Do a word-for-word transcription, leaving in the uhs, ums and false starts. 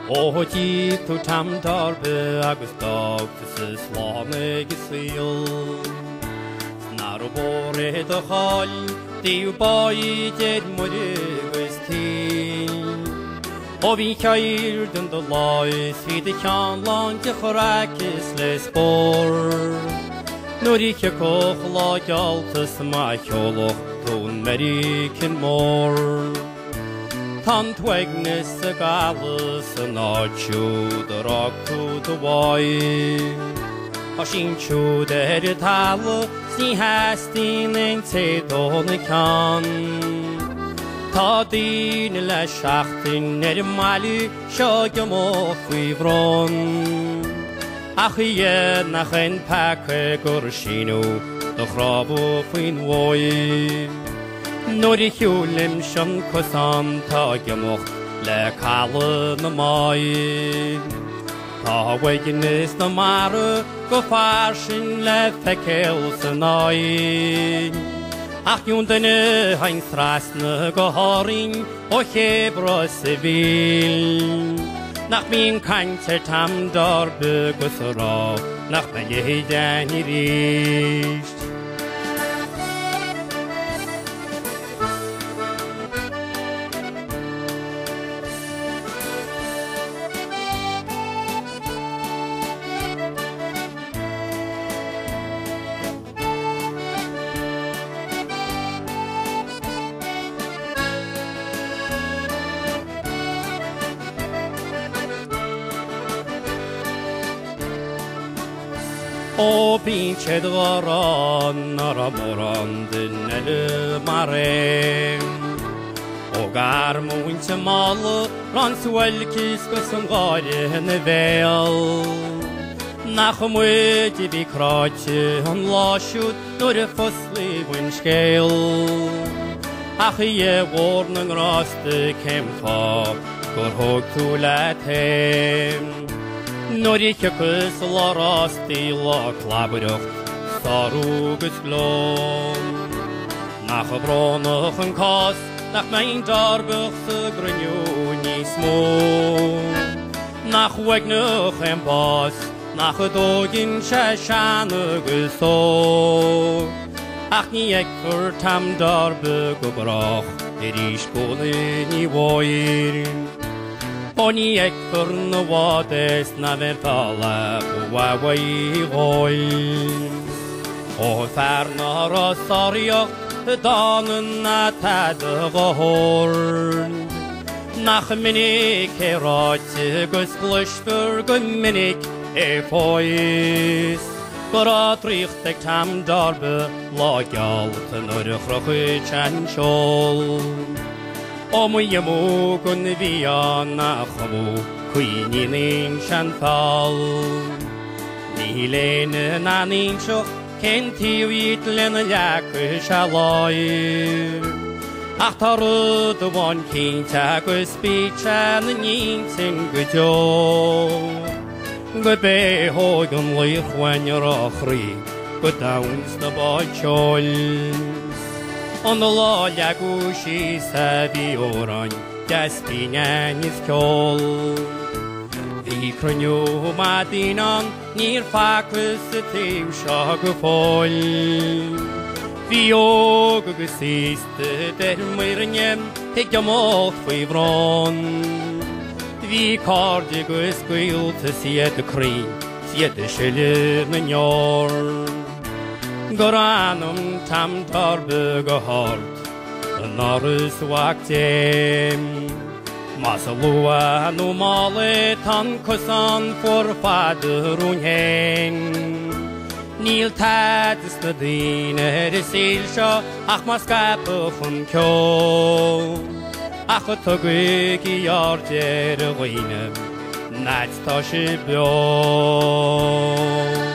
O di tu Tom Deairbe agus dog sa Slan agus Síl. Nar o bore do chol, diw boi ded mwyd tîn. O fi'n cair dyn dy loes, fi dy can lan dy choracus les bor. Nŵr i cia coch la galtas ma cioloch tŵn American mor. Tan twegnis y galus yn odsiwd yr octwd y wai. O sy'n siwd er y talw, sni hestyn ein teddon y can. Ta dyn y le siachtyn er y malu, sio gymoch fwy fron. Ach i yd nach ein pacw gwrsinw, dy chrafw fwy'n woi. Nôr i hiwlym sy'n cwsan ta gymoch le calyn y mai. Ta weginus na marw go farsin le fecel sy'n ai. Ach yw'n dyna hain thrasna go horin o chebros y fil. Nach mi'n canter Tom Deairbe gwthro, nach mae'n iedan i rist. O pinche dvoran ara moran dyn el mare. O gar mwyn ty mal ran swelkis gos yn gare yn y fel. Nach ymwyd i fi croci yn lasiwd nôr y ffosli wyn sgeil. Ach i e warn yng ngrosti cem ffob gwr hwg tŵlet hem. Nôr i chacus la rasti la clabwyrwch sarwg ysglom. Nach y bronwch yn cos, nach mae'n darbwch sy gryniwn i smwm. Nach wegnwch yn bos, nach y dogyn siasan y gwyso. Ach ni egfyr Tom Deairbe gwbrach, i'r isgolyn i wair. Oni egfyr na wades na fer tala bwawai i goi. O ffarnar o sorioch y donyn na tad y gohorn. Nach minig e roed y gysglysfyr gymminig e ffoes. Gora drych Tom Deairbe logialt yn yr ychrwch y chan siol. O mwy ymwg yn fi o'n a chymw, cwyn i'n ein sian ffal. Ni len yn anin sioch, cyn tiw idlen y llac y sialoir. Ach tarwyd y wan cynt ag ysbitchan yn un sy'n gydio. Gybe hog yn leir chwen yr ochri, gydawns na bod siol. On the law yagushi sabi oran gaspinyan is kol. Vi kronyo madinan nir fakus tev shagfol. Vi og gusiste der mirnem hegamot fivron. Vi kardi gusquil to see the cream, see the shille menyor. Goranum Tom Deairbe gohort, yn arys wactem. Masalua no male tan cosan for fader un hen. Níl tadis na dyn er y seil sio, ach ma scapwch yn cio. Ach o tygwig i order y gwyneb, nad ta si bio.